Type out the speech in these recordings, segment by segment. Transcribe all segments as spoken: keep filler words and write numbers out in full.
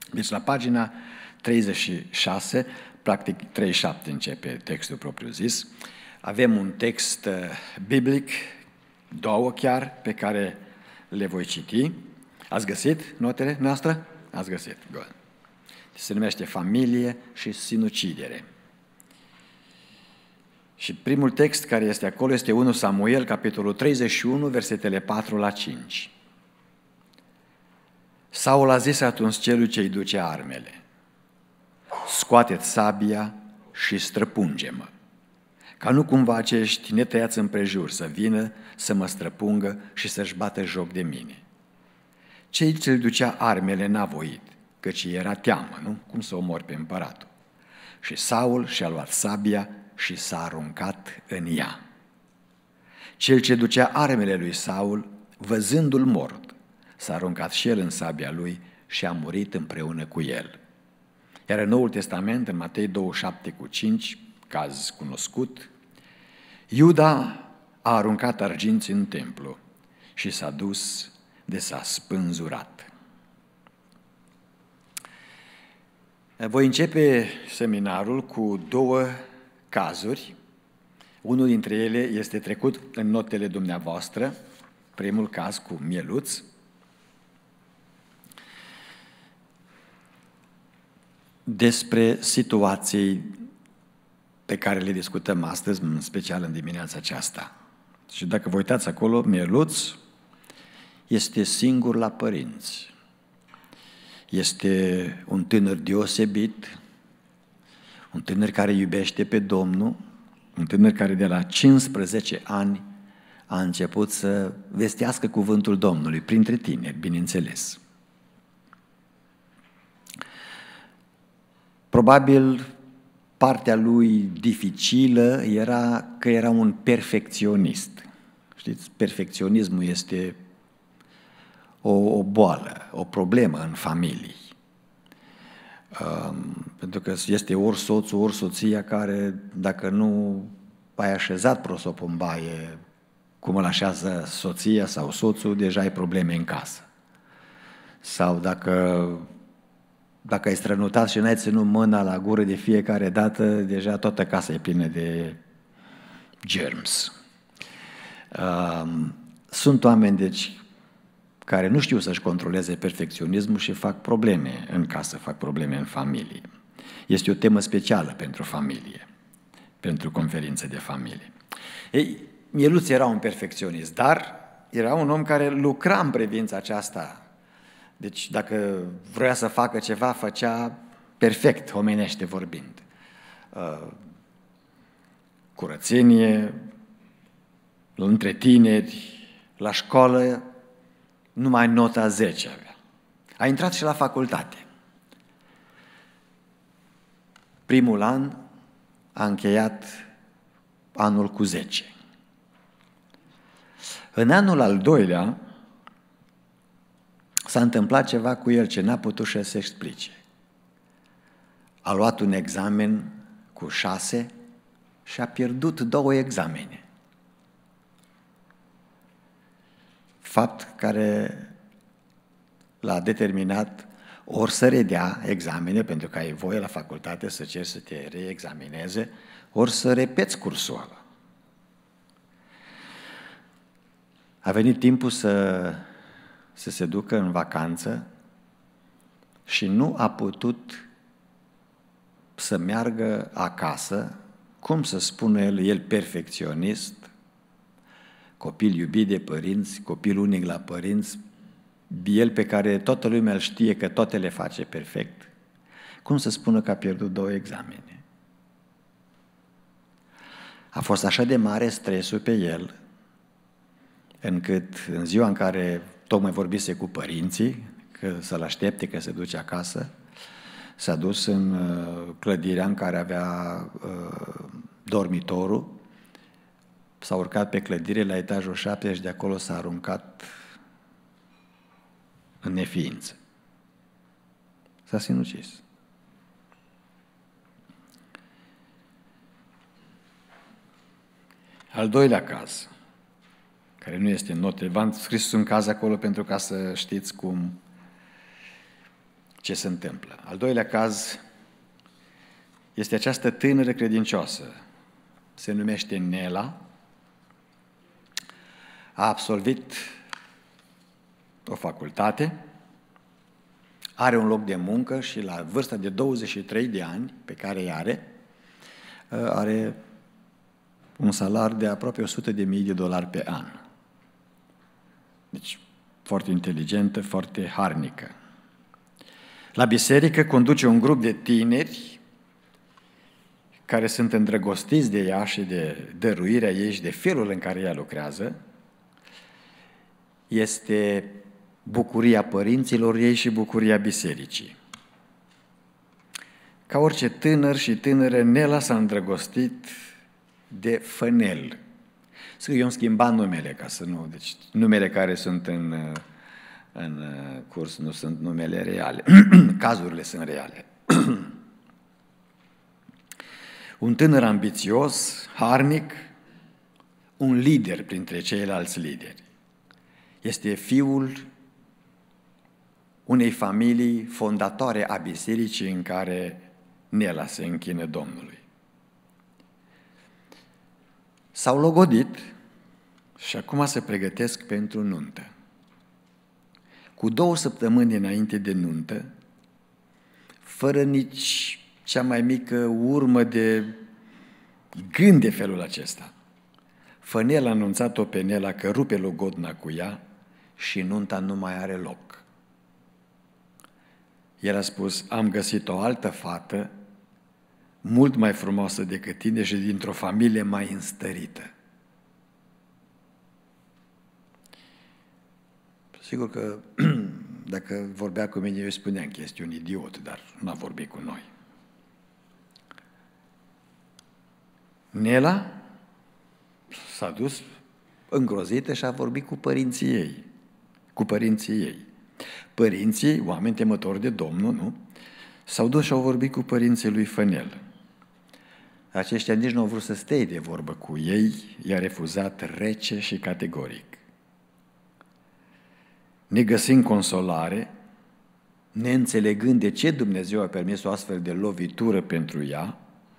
Deci la pagina treizeci și șase, practic treizeci și șapte începe textul propriu-zis, avem un text biblic, două chiar, pe care le voi citi. Ați găsit notele noastre? Ați găsit, good. Se numește Familie și sinucidere. Și primul text care este acolo este unu Samuel, capitolul treizeci și unu, versetele patru la cinci. Saul a zis atunci celui ce-i duce armele: scoate-ți sabia și străpunge-mă, ca nu cumva acești netăiați împrejur să vină să mă străpungă și să-și bată joc de mine. Cei ce-l ducea armele n-a voit, căci era teamă, nu? Cum să omori pe împăratul. Și Saul și-a luat sabia și s-a aruncat în ea. Cel ce ducea armele lui Saul, văzându-l mort, s-a aruncat și el în sabia lui și a murit împreună cu el. Iar în Noul Testament, în Matei douăzeci și șapte cu cinci, caz cunoscut, Iuda a aruncat arginți în templu și s-a dus de s-a spânzurat. Voi începe seminarul cu două cazuri. Unul dintre ele este trecut în notele dumneavoastră, primul caz cu Mieluț. Despre situații pe care le discutăm astăzi, în special în dimineața aceasta. Și dacă vă uitați acolo, Mieluț este singur la părinți. Este un tânăr deosebit, un tânăr care iubește pe Domnul, un tânăr care de la cincisprezece ani a început să vestească cuvântul Domnului, printre tineri, bineînțeles. Probabil partea lui dificilă era că era un perfecționist. Știți, perfecționismul este o, o boală, o problemă în familii. Um, pentru că este ori soțul, ori soția care, dacă nu ai așezat prosopul în baie cum îl așează soția sau soțul, deja ai probleme în casă. Sau dacă, dacă ai strănutat și n-ai ținut mâna la gură de fiecare dată, deja toată casa e plină de germs. Um, sunt oameni, deci, care nu știu să-și controleze perfecționismul și fac probleme în casă, fac probleme în familie. Este o temă specială pentru familie, pentru conferințe de familie. Ei, Mieluț era un perfecționist, dar era un om care lucra în privința aceasta. Deci dacă vrea să facă ceva, făcea perfect, omenește vorbind. Curățenie, între tineri, la școală, numai nota zece avea. A intrat și la facultate. Primul an a încheiat anul cu zece. În anul al doilea s-a întâmplat ceva cu el ce n-a putut să se explice. A luat un examen cu șase și a pierdut două examene. Fapt care l-a determinat ori să redea examene, pentru că ai voie la facultate să ceri să te reexamineze, ori să repeți cursul ăla. A venit timpul să, să se ducă în vacanță și nu a putut să meargă acasă, cum să spună el, el perfecționist, copil iubit de părinți, copil unic la părinți, el pe care toată lumea îl știe că toate le face perfect. Cum să spună că a pierdut două examene? A fost așa de mare stresul pe el, încât în ziua în care tocmai vorbise cu părinții, că să-l aștepte, că se duce acasă, s-a dus în clădirea în care avea uh, dormitorul, s-a urcat pe clădire la etajul șapte și de acolo s-a aruncat în neființă. S-a sinucis. Al doilea caz, care nu este în note, v-am scris un caz acolo pentru ca să știți cum. ce se întâmplă. Al doilea caz este această tânără credincioasă. Se numește Nela. A absolvit o facultate, are un loc de muncă și la vârsta de douăzeci și trei de ani pe care îi are, are un salar de aproape o sută de mii de dolari pe an. Deci, foarte inteligentă, foarte harnică. La biserică conduce un grup de tineri care sunt îndrăgostiți de ea și de dăruirea ei și de felul în care ea lucrează. Este bucuria părinților ei și bucuria bisericii. Ca orice tânăr și tânără, Nela s-a îndrăgostit de Fănel. Să eu am schimbat numele, ca să nu... Deci numele care sunt în, în curs nu sunt numele reale. Cazurile sunt reale. Un tânăr ambițios, harnic, un lider printre ceilalți lideri. Este fiul unei familii fondatoare a bisericii în care Nela se închină Domnului. S-au logodit și acum se pregătesc pentru nuntă. Cu două săptămâni înainte de nuntă, fără nici cea mai mică urmă de gând de felul acesta, Fănel a anunțat-o pe Nela că rupe logodna cu ea și nunta nu mai are loc. El a spus, am găsit o altă fată mult mai frumoasă decât tine și dintr-o familie mai înstărită. Sigur că dacă vorbea cu mine, eu îi spuneam că este un idiot, dar nu a vorbit cu noi. Nela s-a dus îngrozită și a vorbit cu părinții ei. Cu părinții ei. Părinții, oameni temători de Domnul, nu? S-au dus și au vorbit cu părinții lui Fănel. Aceștia nici nu au vrut să stea de vorbă cu ei, i-a refuzat rece și categoric. Negăsind consolare, neînțelegând de ce Dumnezeu a permis o astfel de lovitură pentru ea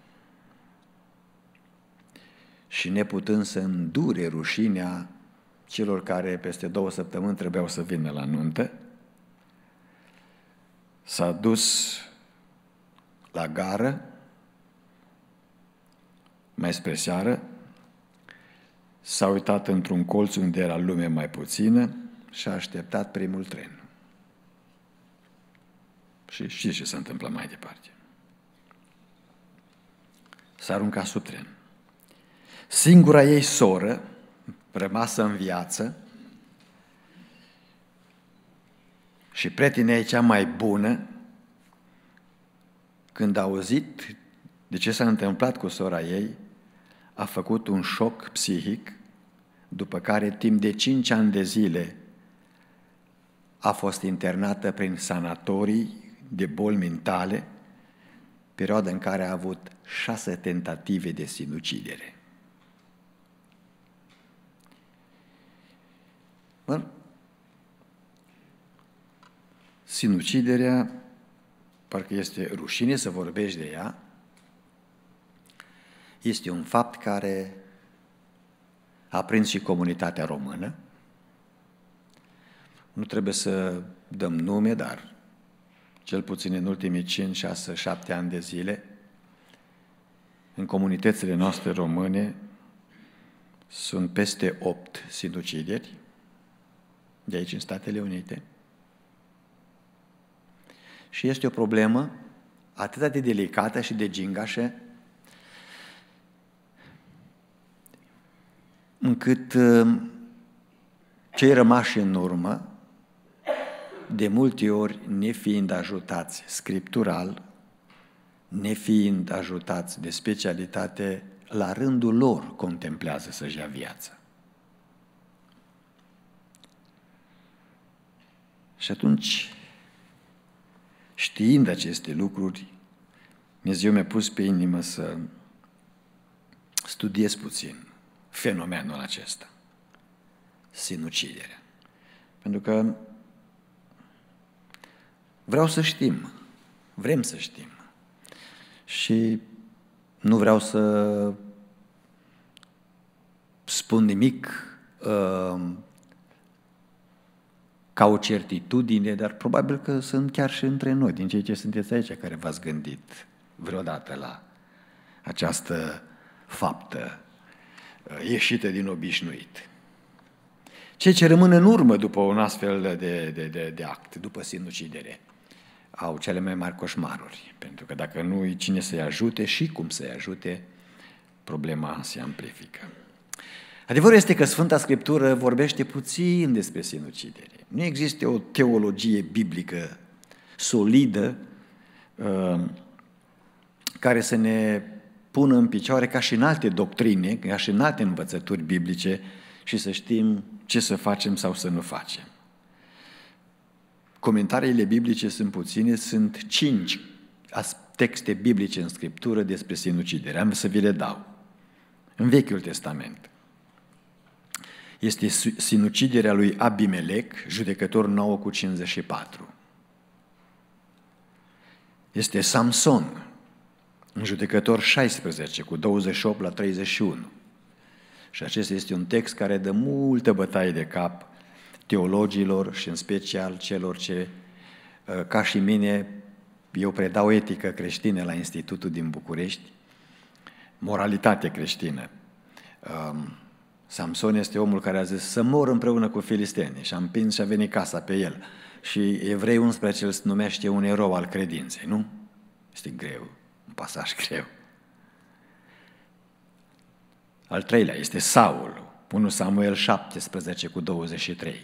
și neputând să îndure rușinea celor care peste două săptămâni trebuiau să vină la nuntă, s-a dus la gară, mai spre seară, s-a uitat într-un colț unde era lume mai puțină și a așteptat primul tren. Și știți ce se întâmplă mai departe. S-a aruncat sub tren. Singura ei soră, rămasă în viață, și prietena ei cea mai bună, când a auzit de ce s-a întâmplat cu sora ei, a făcut un șoc psihic, după care timp de cinci ani de zile a fost internată prin sanatorii de boli mentale, perioada în care a avut șase tentative de sinucidere. Bun? Sinuciderea, parcă este rușine să vorbești de ea, este un fapt care a prins și comunitatea română. Nu trebuie să dăm nume, dar cel puțin în ultimii cinci, șase, șapte ani de zile, în comunitățile noastre române sunt peste opt sinucideri, de aici în Statele Unite. Și este o problemă atât de delicată și de gingașă, încât cei rămași în urmă, de multe ori nefiind ajutați scriptural, nefiind ajutați de specialitate, la rândul lor contemplează să-și ia viața. Și atunci, știind aceste lucruri, Dumnezeu mi-a pus pe inimă să studiez puțin fenomenul acesta, sinuciderea. Pentru că Vreau să știm, vrem să știm. Și nu vreau să spun nimic uh, ca o certitudine, dar probabil că sunt chiar și între noi, din cei ce sunteți aici, care v-ați gândit vreodată la această faptă uh, ieșită din obișnuit. Cei ce rămân în urmă după un astfel de, de, de, de act, după sinucidere, au cele mai mari coșmaruri, pentru că dacă nu-i cine să-i ajute și cum să-i ajute, problema se amplifică. Adevărul este că Sfânta Scriptură vorbește puțin despre sinucidere. Nu există o teologie biblică solidă uh, care să ne pună în picioare ca și în alte doctrine, ca și în alte învățături biblice și să știm ce să facem sau să nu facem. Comentariile biblice sunt puține, sunt cinci texte biblice în Scriptură despre sinucidere. Am să vi le dau. În Vechiul Testament este sinuciderea lui Abimelec, judecător nouă cu cincizeci și patru. Este Samson, în judecător șaisprezece cu douăzeci și opt la treizeci și unu. Și acesta este un text care dă multă bătaie de cap teologilor și în special celor ce, ca și mine, eu predau etică creștină la Institutul din București, moralitate creștină. Samson este omul care a zis să mor împreună cu filistenii și a împins și a venit casa pe el. Și Evrei unsprezece îl numește un erou al credinței, nu? Este greu, un pasaj greu. Al treilea este Saul, unu Samuel șaptesprezece cu douăzeci și trei.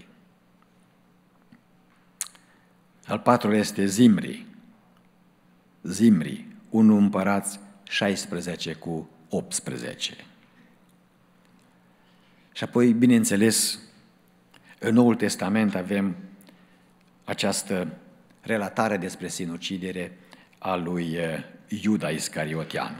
Al patrulea este Zimri, Zimri, unu Împărați șaisprezece cu optsprezece. Și apoi, bineînțeles, în Noul Testament avem această relatare despre sinucidere a lui Iuda Iscarioteanu.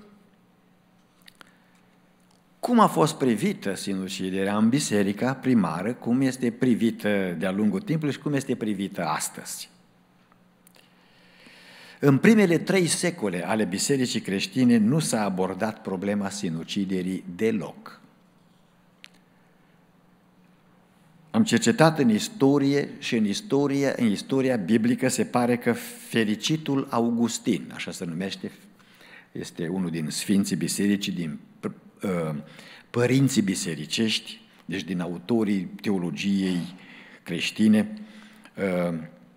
Cum a fost privită sinuciderea în biserica primară, cum este privită de-a lungul timpului și cum este privită astăzi? În primele trei secole ale bisericii creștine nu s-a abordat problema sinuciderii deloc. Am cercetat în istorie și în istorie, în istoria biblică se pare că fericitul Augustin, așa se numește, este unul din sfinții bisericii, din uh, părinții bisericești, deci din autorii teologiei creștine. Uh,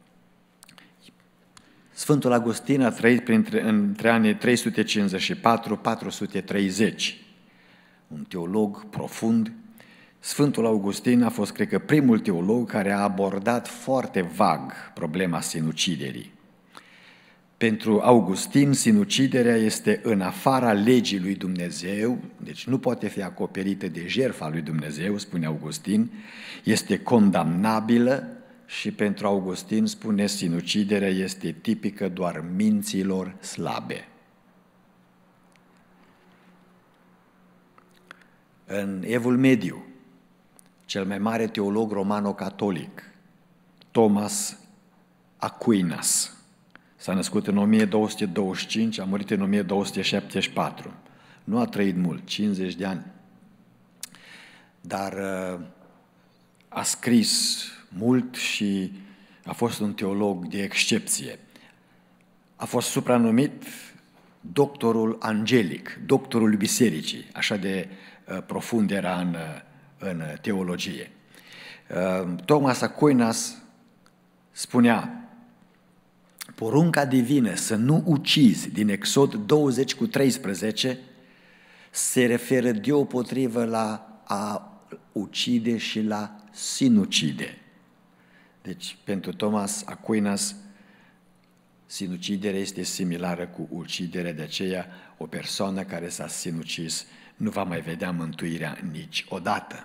Sfântul Augustin a trăit printre, între anii trei sute cincizeci și patru - patru sute treizeci, un teolog profund. Sfântul Augustin a fost, cred că, primul teolog care a abordat foarte vag problema sinuciderii. Pentru Augustin, sinuciderea este în afara legii lui Dumnezeu, deci nu poate fi acoperită de jertfa lui Dumnezeu, spune Augustin, este condamnabilă și pentru Augustin, spune, sinuciderea este tipică doar minților slabe. În Evul Mediu, cel mai mare teolog romano-catolic, Thomas Aquinas, s-a născut în o mie două sute douăzeci și cinci, a murit în o mie două sute șaptezeci și patru. Nu a trăit mult, cincizeci de ani, dar a scris mult și a fost un teolog de excepție. A fost supranumit doctorul angelic, doctorul bisericii, așa de profund era în, în teologie. Thomas Aquinas spunea: porunca divină să nu ucizi din Exod douăzeci cu treisprezece se referă deopotrivă la a ucide și la sinucide. Deci, pentru Thomas Aquinas, sinuciderea este similară cu uciderea, de aceea o persoană care s-a sinucis nu va mai vedea mântuirea niciodată.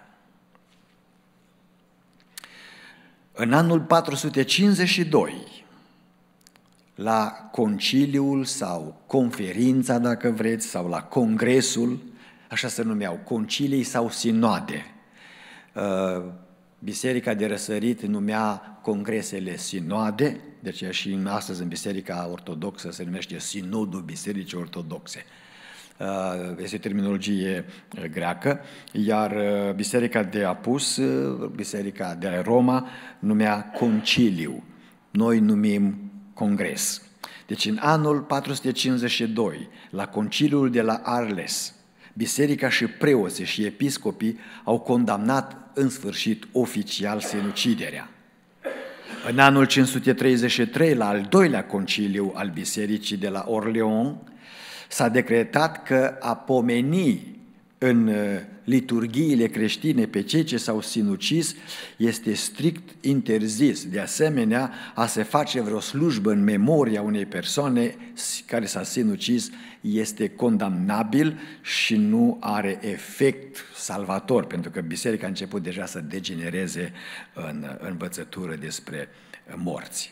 În anul patru sute cincizeci și doi, la conciliul sau conferința, dacă vreți, sau la congresul, așa se numeau, concilii sau sinoade. Biserica de Răsărit numea congresele sinoade, deci și astăzi în Biserica Ortodoxă se numește Sinodul Bisericii Ortodoxe. Este terminologie greacă, iar Biserica de Apus, Biserica de Roma, numea conciliu. Noi numim congres. Deci în anul patru sute cincizeci și doi, la conciliul de la Arles, biserica și preoții și episcopii au condamnat în sfârșit oficial sinuciderea. În anul cinci sute treizeci și trei, la al doilea conciliu al bisericii de la Orleans, s-a decretat că a pomeni în liturghiile creștine pe cei ce s-au sinucis este strict interzis. De asemenea, a se face vreo slujbă în memoria unei persoane care s-a sinucis este condamnabil și nu are efect salvator, pentru că biserica a început deja să degenereze în învățătură despre morți.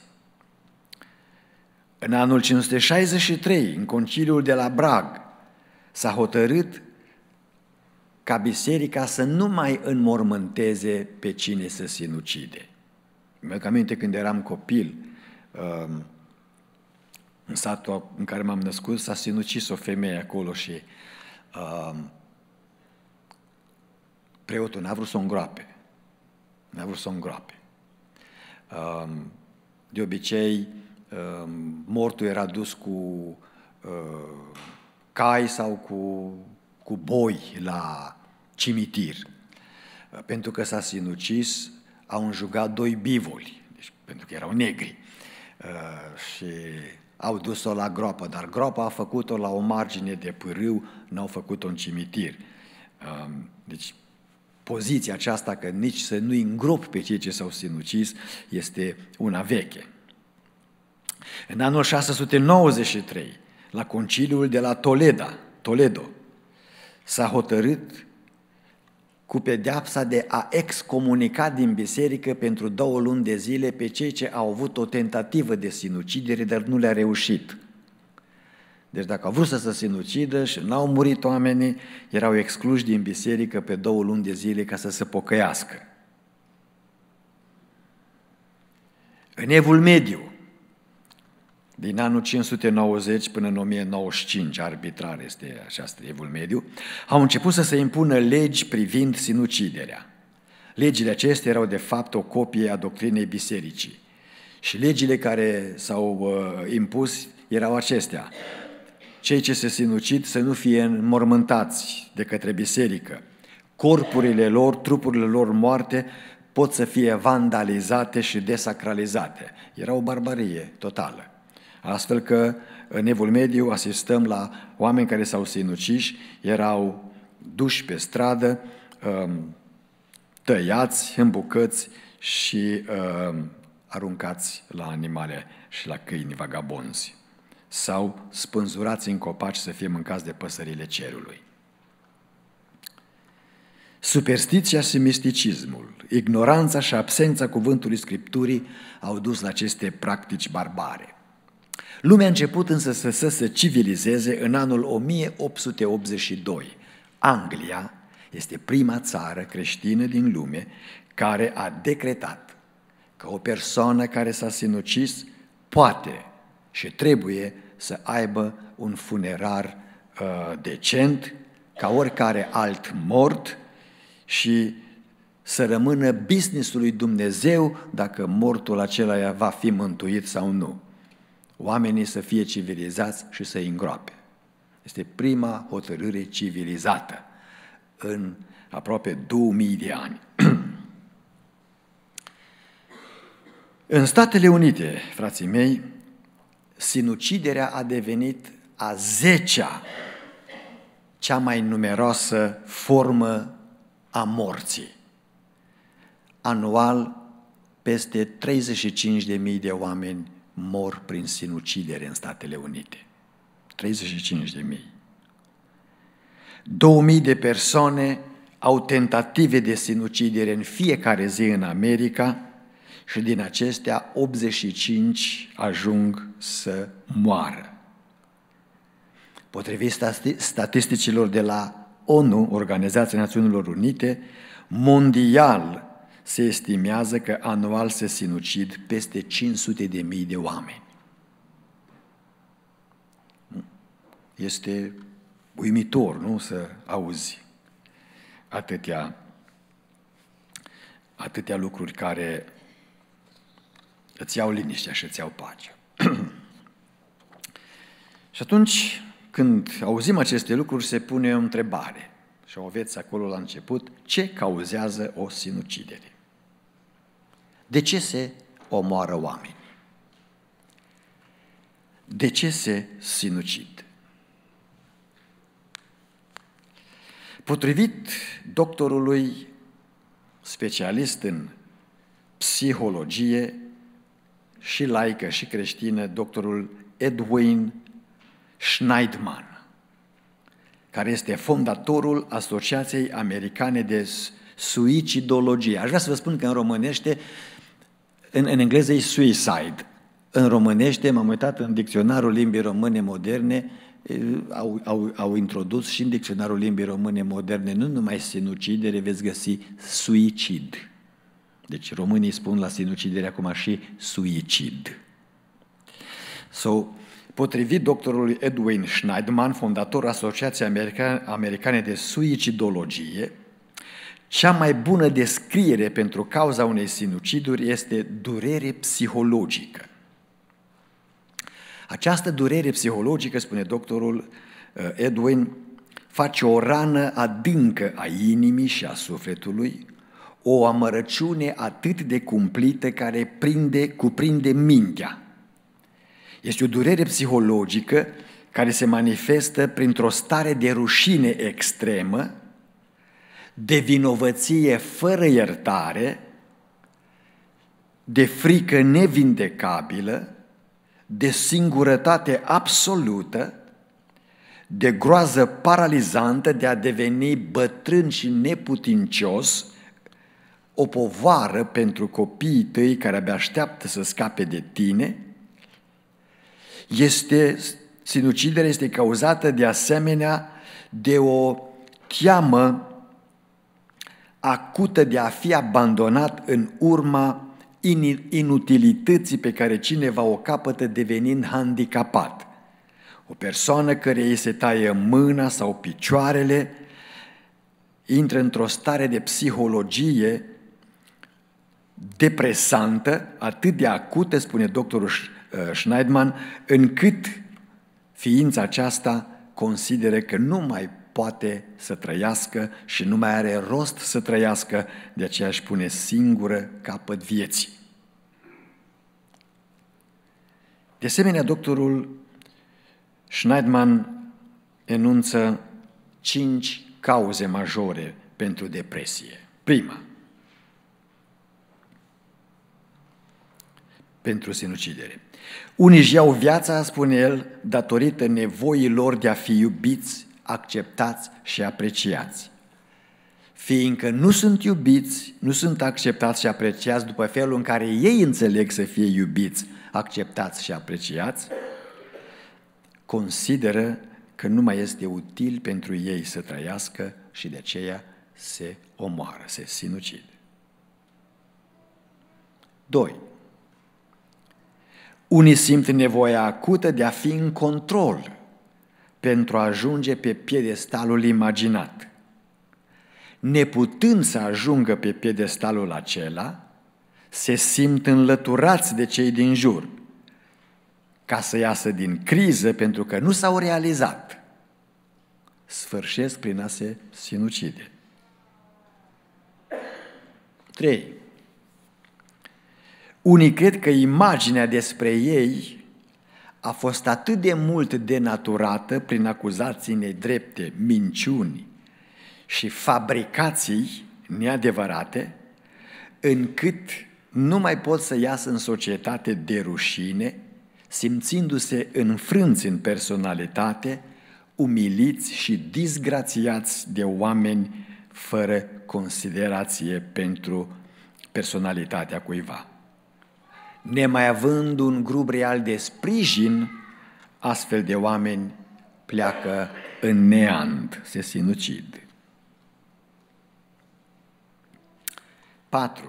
În anul cinci sute șaizeci și trei, în conciliul de la Brag, s-a hotărât ca biserica să nu mai înmormânteze pe cine se sinucide. Mi-aduc aminte când eram copil, în satul în care m-am născut, s-a sinucis o femeie acolo și preotul n-a vrut să o îngroape. N-a vrut să o îngroape. De obicei, mortul era dus cu cai sau cu, cu boi la cimitir. Pentru că s-a sinucis, au înjugat doi bivoli, deci, pentru că erau negri, și au dus-o la groapă, dar groapa a făcut-o la o margine de pârâu, n-au făcut-o în cimitir. Deci, poziția aceasta că nici să nu-i îngrop pe cei ce s-au sinucis este una veche. În anul șase sute nouăzeci și trei, la conciliul de la Toledo, Toledo, s-a hotărât cu pedeapsa de a excomunica din biserică pentru două luni de zile pe cei ce au avut o tentativă de sinucidere, dar nu le-a reușit. Deci dacă au vrut să se sinucidă și n-au murit oamenii, erau excluși din biserică pe două luni de zile ca să se pocăiască. În Evul Mediu, din anul cinci sute nouăzeci până în o mie nouăzeci și cinci, arbitrar este această Evul Mediu, au început să se impună legi privind sinuciderea. Legile acestea erau de fapt o copie a doctrinei bisericii. Și legile care s-au uh, impus erau acestea: cei ce se sinucid să nu fie înmormântați de către biserică, corpurile lor, trupurile lor moarte pot să fie vandalizate și desacralizate. Era o barbarie totală. Astfel că în Evul Mediu asistăm la oameni care s-au sinucis, erau duși pe stradă, tăiați în bucăți și aruncați la animale și la câini vagabonzi, sau spânzurați în copaci să fie mâncați de păsările cerului. Superstiția și misticismul, ignoranța și absența cuvântului Scripturii au dus la aceste practici barbare. Lumea a început însă să, să se civilizeze în anul o mie opt sute optzeci și doi. Anglia este prima țară creștină din lume care a decretat că o persoană care s-a sinucis poate și trebuie să aibă un funerar uh, decent, ca oricare alt mort, și să rămână businessul lui Dumnezeu dacă mortul acela va fi mântuit sau nu. Oamenii să fie civilizați și să-i îngroape. Este prima hotărâre civilizată în aproape două mii de ani. În Statele Unite, frații mei, sinuciderea a devenit a zecea cea mai numeroasă formă a morții. Anual, peste treizeci și cinci de mii de oameni mor prin sinucidere în Statele Unite. treizeci și cinci de mii. două mii de persoane au tentative de sinucidere în fiecare zi în America și din acestea optzeci și cinci ajung să moară. Potrivit statisticilor de la O N U, Organizația Națiunilor Unite, mondial se estimează că anual se sinucid peste cinci sute de mii de oameni. Este uimitor, nu, să auzi atâtea, atâtea lucruri care îți iau liniștea și îți iau pacea. Și atunci, când auzim aceste lucruri, se pune o întrebare. Și o aveți acolo la început: ce cauzează o sinucidere? De ce se omoară oamenii? De ce se sinucid? Potrivit doctorului specialist în psihologie și laică și creștină, doctorul Edwin Shneidman, care este fondatorul Asociației Americane de Suicidologie. Aș vrea să vă spun că în românește, în, în engleză e suicide. În românește, m-am uitat în dicționarul limbii române moderne, au, au, au introdus și în dicționarul limbii române moderne nu numai sinucidere, veți găsi suicid. Deci românii spun la sinucidere acum și suicid. So, potrivit doctorului Edwin Shneidman, fondator Asociației Americane de Suicidologie, cea mai bună descriere pentru cauza unei sinuciduri este durere psihologică. Această durere psihologică, spune doctorul Edwin, face o rană adâncă a inimii și a sufletului, o amărăciune atât de cumplită care prinde, cuprinde mintea. Este o durere psihologică care se manifestă printr-o stare de rușine extremă, de vinovăție fără iertare, de frică nevindecabilă, de singurătate absolută, de groază paralizantă de a deveni bătrân și neputincios, o povară pentru copiii tăi care abia așteaptă să scape de tine. Este, sinuciderea este cauzată de asemenea de o teamă acută de a fi abandonat în urma inutilității pe care cineva o capătă devenind handicapat. O persoană care îi se taie mâna sau picioarele intră într-o stare de psihologie depresantă, atât de acută, spune doctorul Shneidman, încât ființa aceasta consideră că nu mai poate să trăiască și nu mai are rost să trăiască, de aceea își pune singură capăt vieții. De asemenea, doctorul Shneidman enunță cinci cauze majore pentru depresie. Prima, pentru sinucidere. Unii își iau viața, spune el, datorită nevoii lor de a fi iubiți, acceptați și apreciați. Fiindcă nu sunt iubiți, nu sunt acceptați și apreciați după felul în care ei înțeleg să fie iubiți, acceptați și apreciați, consideră că nu mai este util pentru ei să trăiască și de aceea se omoară, se sinucid. Doi. Unii simt nevoia acută de a fi în control pentru a ajunge pe piedestalul imaginat. Neputând să ajungă pe piedestalul acela, se simt înlăturați de cei din jur, ca să iasă din criză pentru că nu s-au realizat. Sfârșesc prin a se sinucide. Trei. Unii cred că imaginea despre ei a fost atât de mult denaturată prin acuzații nedrepte, minciuni și fabricații neadevărate, încât nu mai pot să iasă în societate de rușine, simțindu-se înfrânți în personalitate, umiliți și disgrațiați de oameni fără considerație pentru personalitatea cuiva. Nemai având un grup real de sprijin, astfel de oameni pleacă în neant, se sinucid. patru.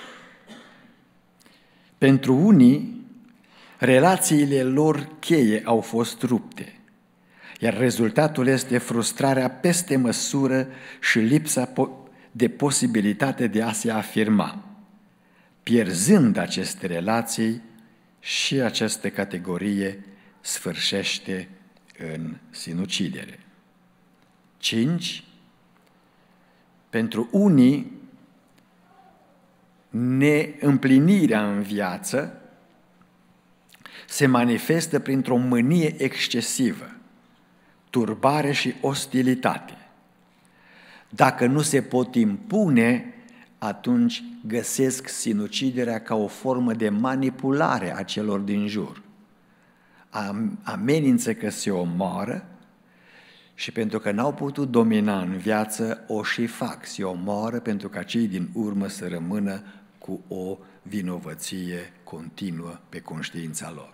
Pentru unii, relațiile lor cheie au fost rupte, iar rezultatul este frustrarea peste măsură și lipsa de posibilitate de a se afirma. Pierzând aceste relații, și această categorie sfârșește în sinucidere. cinci. Pentru unii, neîmplinirea în viață se manifestă printr-o mânie excesivă, turbare și ostilitate. Dacă nu se pot impune, atunci găsesc sinuciderea ca o formă de manipulare a celor din jur. Amenință că se omoară și pentru că n-au putut domina în viață, o și fac, se omoară pentru ca cei din urmă să rămână cu o vinovăție continuă pe conștiința lor.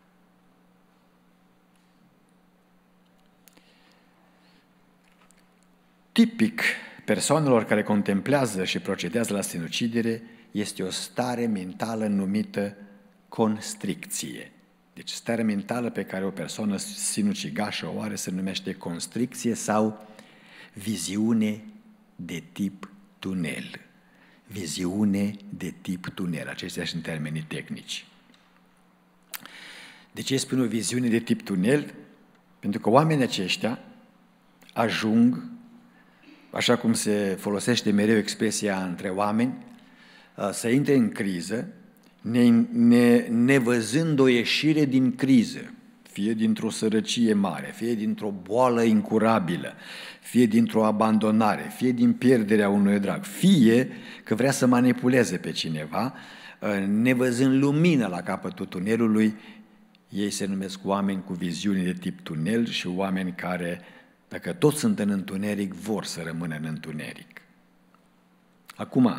Tipic persoanelor care contemplează și procedează la sinucidere este o stare mentală numită constricție. Deci starea mentală pe care o persoană sinucigașă o are se numește constricție sau viziune de tip tunel. Viziune de tip tunel. Acestea sunt termenii tehnici. De ce spun o viziune de tip tunel? Pentru că oamenii aceștia ajung, așa cum se folosește mereu expresia între oameni, să intre în criză, ne, ne, nevăzând o ieșire din criză, fie dintr-o sărăcie mare, fie dintr-o boală incurabilă, fie dintr-o abandonare, fie din pierderea unui drag, fie că vrea să manipuleze pe cineva, nevăzând lumină la capătul tunelului, ei se numesc oameni cu viziuni de tip tunel și oameni care, dacă toți sunt în întuneric, vor să rămână în întuneric. Acum,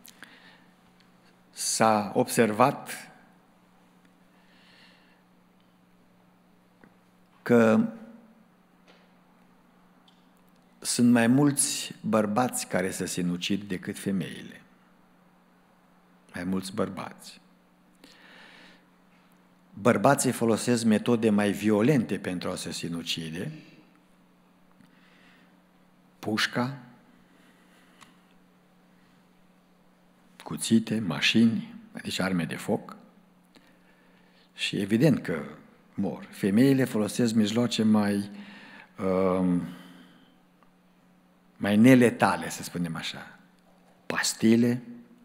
s-a observat că sunt mai mulți bărbați care se sinucid decât femeile. Mai mulți bărbați. Bărbații folosesc metode mai violente pentru a se sinucide, pușca, cuțite, mașini, adică arme de foc, și evident că mor. Femeile folosesc mijloace mai, um, mai neletale, să spunem așa, pastile,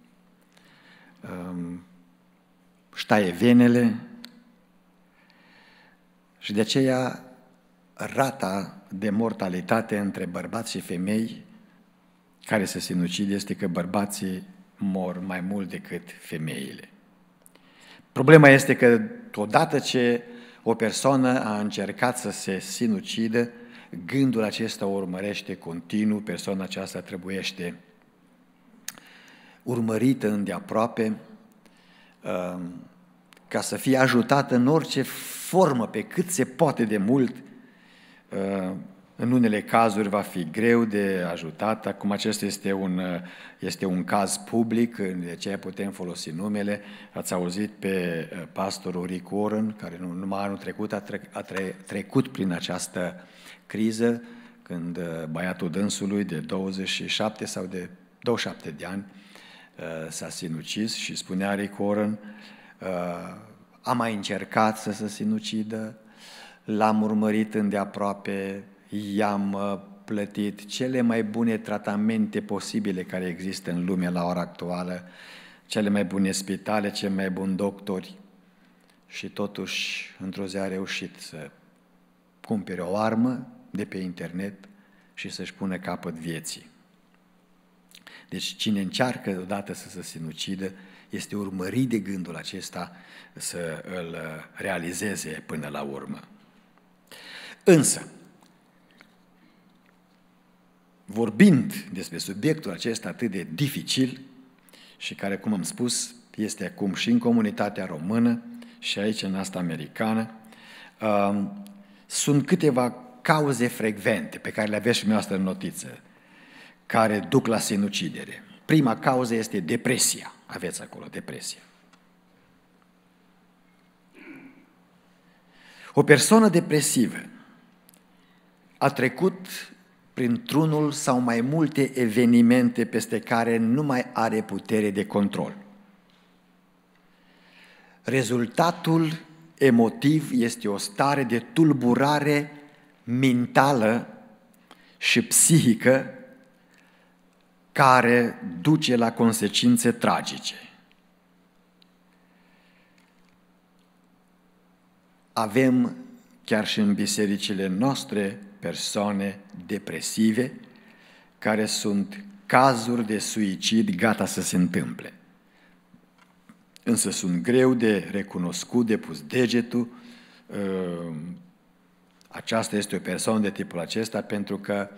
um, ștaie venele, și de aceea rata de mortalitate între bărbați și femei care se sinucid este că bărbații mor mai mult decât femeile. Problema este că odată ce o persoană a încercat să se sinucidă, gândul acesta o urmărește continuu, persoana aceasta trebuiește urmărită îndeaproape ca să fie ajutată în orice formă, pe cât se poate de mult. În unele cazuri va fi greu de ajutat, acum acesta este un, este un caz public, de aceea putem folosi numele. Ați auzit pe pastorul Rick Warren, care numai anul trecut a, tre- a tre- trecut prin această criză, când băiatul dânsului de douăzeci și șapte sau de douăzeci și șapte de ani s-a sinucis și spunea Rick Warren, a mai încercat să se sinucidă, l-am urmărit îndeaproape, i-am plătit cele mai bune tratamente posibile care există în lume la ora actuală, cele mai bune spitale, cei mai buni doctori, și totuși într-o zi a reușit să cumpere o armă de pe internet și să-și pună capăt vieții. Deci cine încearcă odată să se sinucidă este urmărit de gândul acesta să îl realizeze până la urmă. Însă, vorbind despre subiectul acesta atât de dificil și care, cum am spus, este acum și în comunitatea română și aici în asta americană, sunt câteva cauze frecvente pe care le aveți și dumneavoastră în notiță, care duc la sinucidere. Prima cauză este depresia. Aveți acolo depresia. O persoană depresivă a trecut printr-unul sau mai multe evenimente peste care nu mai are putere de control. Rezultatul emotiv este o stare de tulburare mentală și psihică care duce la consecințe tragice. Avem chiar și în bisericile noastre persoane depresive care sunt cazuri de suicid gata să se întâmple. Însă sunt greu de recunoscut, de pus degetul. Aceasta este o persoană de tipul acesta pentru că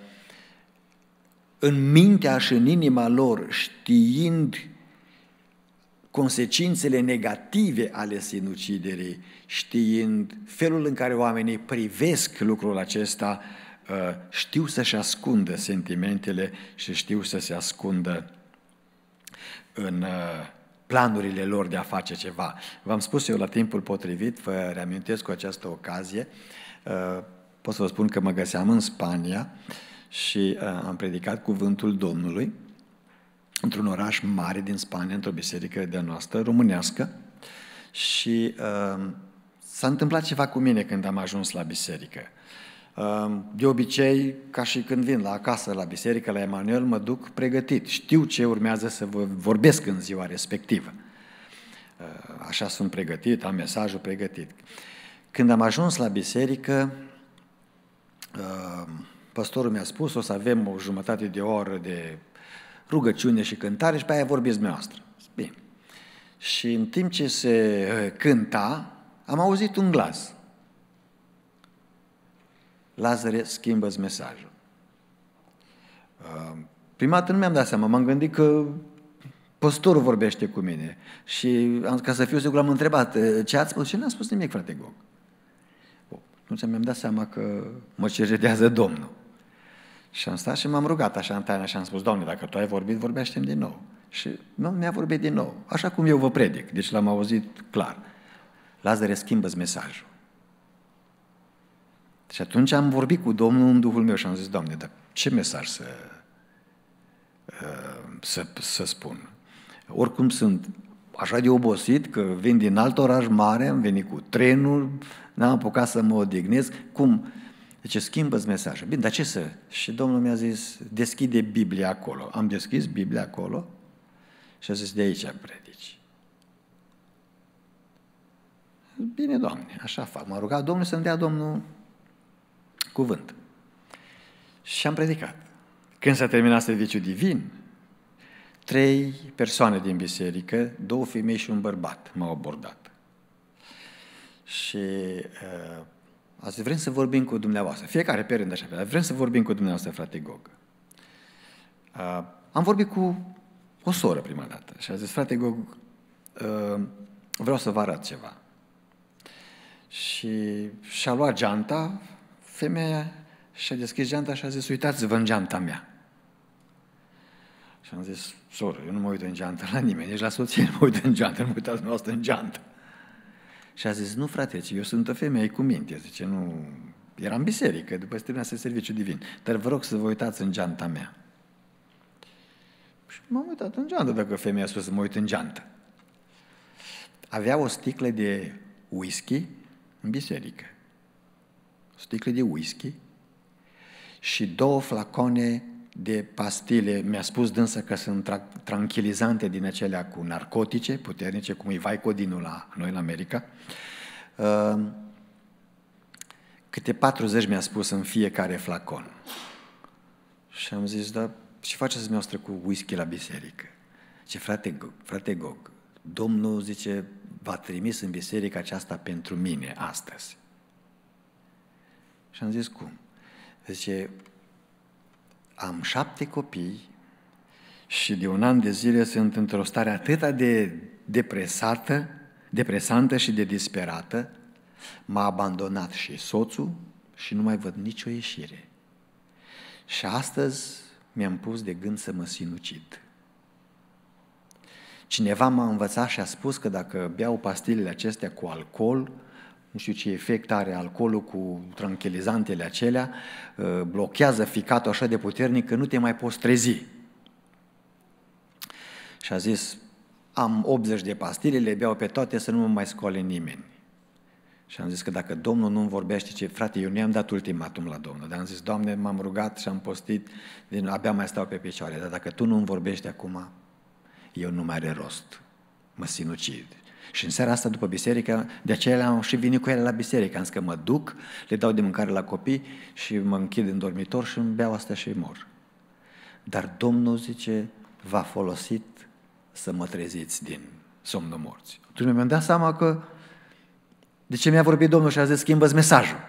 în mintea și în inima lor, știind consecințele negative ale sinuciderii, știind felul în care oamenii privesc lucrul acesta, știu să-și ascundă sentimentele și știu să se ascundă în planurile lor de a face ceva. V-am spus eu la timpul potrivit, vă reamintesc cu această ocazie, pot să vă spun că mă găseam în Spania și am predicat cuvântul Domnului într-un oraș mare din Spania, într-o biserică de-a noastră, românească, și uh, s-a întâmplat ceva cu mine când am ajuns la biserică. Uh, de obicei, ca și când vin la acasă, la biserică, la Emanuel, mă duc pregătit. Știu ce urmează să vă vorbesc în ziua respectivă. Uh, așa sunt pregătit, am mesajul pregătit. Când am ajuns la biserică, uh, pastorul mi-a spus, o să avem o jumătate de oră de rugăciune și cântare și pe aia vorbiți dumneavoastră. Bine. Și în timp ce se cânta, am auzit un glas. Lazare, schimbă-ți mesajul. Prima dată nu mi-am dat seama, m-am gândit că pastorul vorbește cu mine. Și ca să fiu sigur, am întrebat, ce ați spus? Și n-am spus nimic, frate Gog. Atunci mi-am dat seama că mă ceredează Domnul. Și am stat și m-am rugat așa în taină și am spus, Doamne, dacă Tu ai vorbit, vorbește-mi din nou. Și nu mi-a vorbit din nou, așa cum eu vă predic, deci l-am auzit clar. Lazare, schimbă-ți mesajul. Și atunci am vorbit cu Domnul în Duhul meu și am zis, Doamne, dar ce mesaj să, să, să spun? Oricum sunt așa de obosit că vin din alt oraș mare, am venit cu trenul, n-am apucat să mă odihnesc, cum... Deci schimbă-ți mesajul. Bine, dar ce să... Și Domnul mi-a zis, deschide Biblia acolo. Am deschis Biblia acolo și a zis, de aici predici. Bine, Doamne, așa fac. M-a rugat Domnul să-mi dea Domnul cuvânt. Și am predicat. Când s-a terminat serviciul divin, trei persoane din biserică, două femei și un bărbat, m-au abordat. Și... Uh, a zis, vrem să vorbim cu dumneavoastră. Fiecare pe rând așa, dar vrem să vorbim cu dumneavoastră, frate Gog. Uh, am vorbit cu o soră prima dată și a zis, frate Gog, uh, vreau să vă arăt ceva. Și și-a luat geanta, femeia și-a deschis geanta și a zis, uitați-vă în geanta mea. Și am zis, soră, eu nu mă uit în geantă la nimeni, nici la soție nu mă uit în geantă, nu mă uitați dumneavoastră în geantă. Și a zis, nu frate, eu sunt o femeie cu minte, zice, nu, eram în biserică, după ce terminase serviciul divin, dar vă rog să vă uitați în geanta mea. Și m-am uitat în geantă, dacă femeia a spus să mă uit în geantă. Avea o sticlă de whisky în biserică, o sticlă de whisky și două flacoane de pastile, mi-a spus dânsă că sunt tra- tranquilizante din acelea cu narcotice puternice, cum e Vicodinul la noi în America. Uh, câte patruzeci mi-a spus în fiecare flacon. Și am zis, dar ce faceți dumneavoastră cu whisky la biserică? Ce frate Gog, frate Gog, Domnul, zice, v-a trimis în biserica aceasta pentru mine astăzi. Și am zis, cum? Zice, am șapte copii și de un an de zile sunt într-o stare atât de depresată, depresantă și de disperată, m-a abandonat și soțul și nu mai văd nicio ieșire. Și astăzi mi-am pus de gând să mă sinucid. Cineva m-a învățat și a spus că dacă beau pastilele acestea cu alcool, nu știu ce efect are alcoolul cu tranquilizantele acelea, blochează ficatul așa de puternic că nu te mai poți trezi. Și a zis, am optzeci de pastile, le beau pe toate să nu mă mai scoale nimeni. Și am zis că dacă Domnul nu-mi vorbește, ce frate, eu nu i-am dat ultimatum la Domnul, dar am zis, Doamne, m-am rugat și am postit, din, abia mai stau pe picioare, dar dacă Tu nu-mi vorbești acum, eu nu mai are rost, mă sinucid. Și în seara asta, după biserică, de aceea am și venit cu ele la biserică, am zis că mă duc, le dau de mâncare la copii și mă închid în dormitor și îmi beau asta și mor. Dar Domnul, zice, v-a folosit să mă treziți din somnul morții. Atunci mi-am dat seama că de ce mi-a vorbit Domnul și a zis, schimbă-ți mesajul.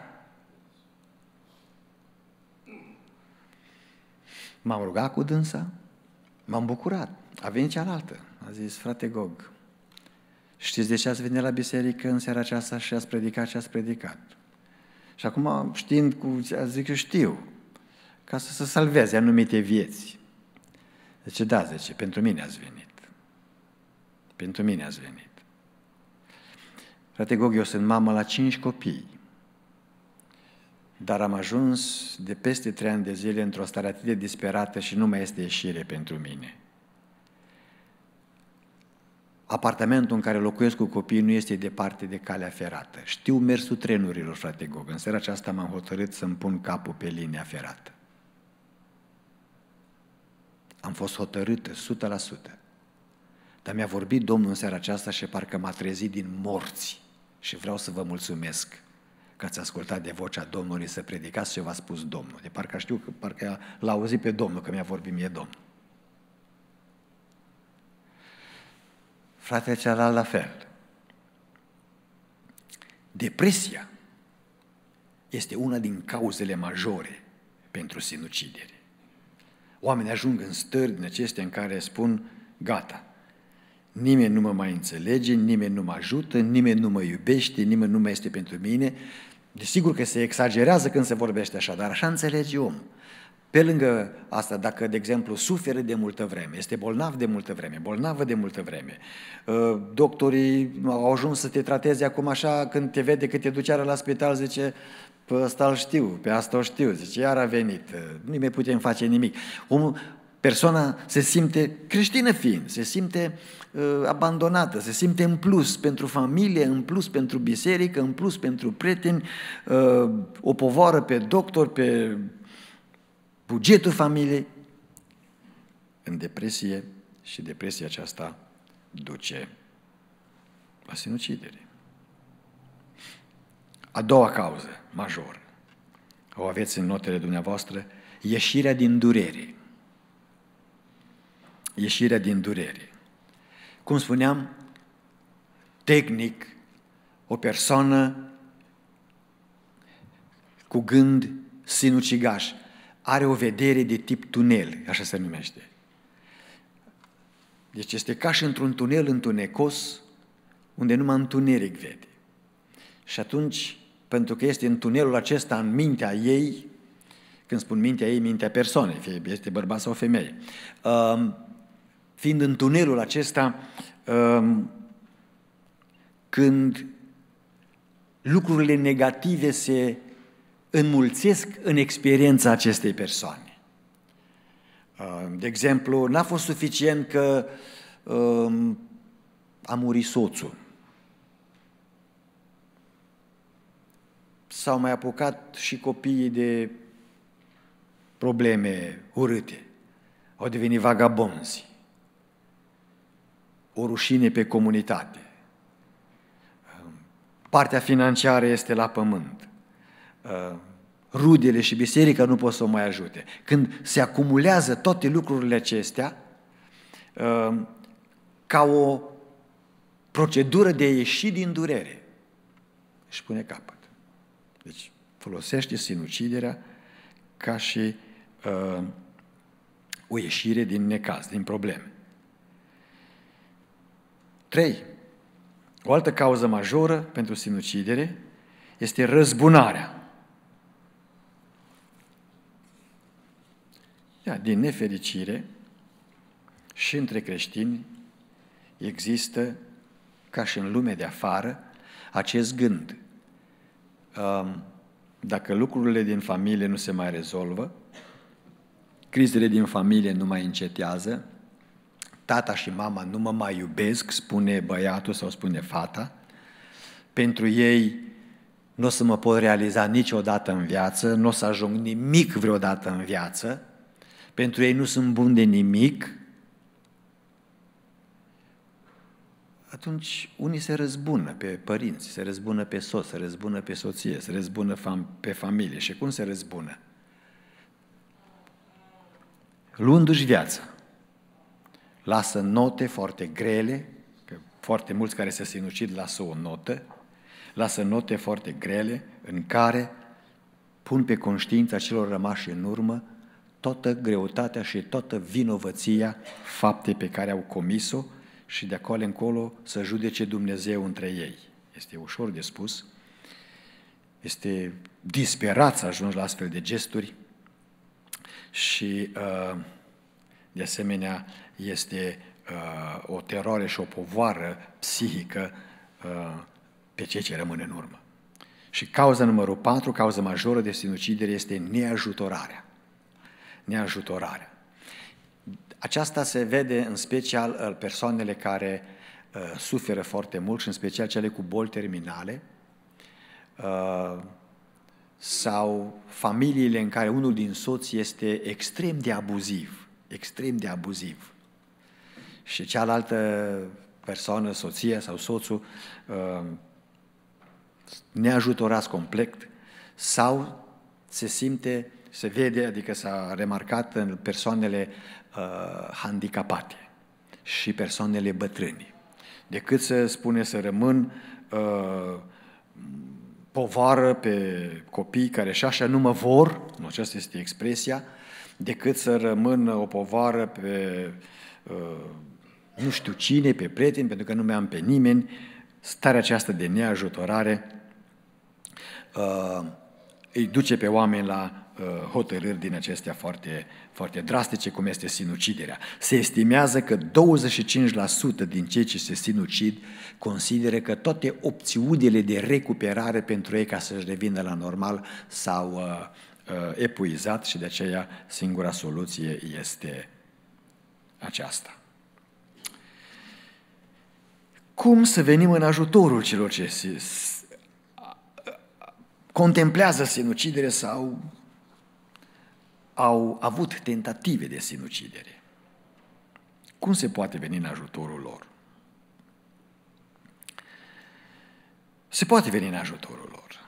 M-am rugat cu dânsa, m-am bucurat. A venit cealaltă. A zis, frate Gog, știți de ce ați venit la biserică în seara aceasta și ați predicat ce ați predicat? Și acum, știind cu ce zic, eu știu, ca să se salveze anumite vieți. Zice, da, zice, pentru mine ați venit. Pentru mine ați venit. Frate Gog, eu sunt mamă la cinci copii, dar am ajuns de peste trei ani de zile într-o stare atât de disperată și nu mai este ieșire pentru mine. Apartamentul în care locuiesc cu copiii nu este departe de calea ferată. Știu mersul trenurilor, frate Gog. În seara aceasta m-am hotărât să-mi pun capul pe linia ferată. Am fost hotărâtă, o sută la sută. Dar mi-a vorbit Domnul în seara aceasta și parcă m-a trezit din morți. Și vreau să vă mulțumesc că ați ascultat de vocea Domnului să predicați ce v-a spus Domnul. De parcă știu că parcă l-a auzit pe Domnul, că mi-a vorbit mie Domnul. Fratele celălalt la fel. Depresia este una din cauzele majore pentru sinucidere. Oamenii ajung în stări din acestea în care spun, gata, nimeni nu mă mai înțelege, nimeni nu mă ajută, nimeni nu mă iubește, nimeni nu mai este pentru mine. Desigur că se exagerează când se vorbește așa, dar așa înțelege omul. Pe lângă asta, dacă, de exemplu, suferă de multă vreme, este bolnav de multă vreme, bolnavă de multă vreme, doctorii au ajuns să te trateze acum așa, când te vede că te duce la spital, zice, pe ăsta îl știu, pe asta o știu, zice, iar a venit, nu mai putem face nimic. Omul, persoana se simte, creștină fiind, se simte uh, abandonată, se simte în plus pentru familie, în plus pentru biserică, în plus pentru prieteni, uh, o povară pe doctor, pe bugetul familiei, în depresie, și depresia aceasta duce la sinucidere. A doua cauză majoră, o aveți în notele dumneavoastră, ieșirea din durere. Ieșirea din durere. Cum spuneam, tehnic, o persoană cu gând sinucigaș are o vedere de tip tunel, așa se numește. Deci este ca și într-un tunel întunecos, unde numai întuneric vede. Și atunci, pentru că este în tunelul acesta în mintea ei, când spun mintea ei, mintea persoanei, fie este bărbat sau femeie, fiind în tunelul acesta, când lucrurile negative se înmulțesc în experiența acestei persoane. De exemplu, n-a fost suficient că a murit soțul. S-au mai apucat și copiii de probleme urâte. Au devenit vagabonzi. O rușine pe comunitate. Partea financiară este la pământ. Rudele și biserica nu pot să o mai ajute. Când se acumulează toate lucrurile acestea, ca o procedură de a ieși din durere, își pune capăt. Deci folosește sinuciderea ca și uh, o ieșire din necaz, din probleme. Trei. O altă cauză majoră pentru sinucidere este răzbunarea. Ia, din nefericire și între creștini există, ca și în lumea de afară, acest gând. Dacă lucrurile din familie nu se mai rezolvă, crizele din familie nu mai încetează, tata și mama nu mă mai iubesc, spune băiatul sau spune fata, pentru ei nu o să mă pot realiza niciodată în viață, nu o să ajung nimic vreodată în viață, pentru ei nu sunt bun de nimic, atunci unii se răzbună pe părinți, se răzbună pe soț, se răzbună pe soție, se răzbună fam- pe familie. Și cum se răzbună? Luându-și viața. Lasă note foarte grele, că foarte mulți care se sinucid lasă o notă, lasă note foarte grele în care pun pe conștiința celor rămași în urmă toată greutatea și toată vinovăția faptei pe care au comis-o și de acolo încolo să judece Dumnezeu între ei. Este ușor de spus, este disperat să ajungi la astfel de gesturi și de asemenea este o teroare și o povoară psihică pe cei ce rămân în urmă. Și cauza numărul patru, cauza majoră de sinucidere, este neajutorarea. Neajutorarea. Aceasta se vede în special persoanele care uh, suferă foarte mult și în special cele cu boli terminale uh, sau familiile în care unul din soți este extrem de abuziv, extrem de abuziv și cealaltă persoană, soția sau soțul, uh, neajutorați complet sau se simte, se vede, adică s-a remarcat în persoanele uh, handicapate și persoanele bătrâni. Decât să spune să rămân uh, povară pe copii care și așa nu mă vor, nu, aceasta este expresia, decât să rămân o povară pe uh, nu știu cine, pe prieteni, pentru că nu mai am pe nimeni, starea aceasta de neajutorare uh, îi duce pe oameni la uh, hotărâri din acestea foarte, foarte drastice, cum este sinuciderea. Se estimează că douăzeci și cinci la sută din cei ce se sinucid consideră că toate opțiunile de recuperare pentru ei ca să-și revină la normal s-au uh, uh, epuizat și de aceea singura soluție este aceasta. Cum să venim în ajutorul celor ce se contemplează sinucidere sau au avut tentative de sinucidere? Cum se poate veni în ajutorul lor? Se poate veni în ajutorul lor.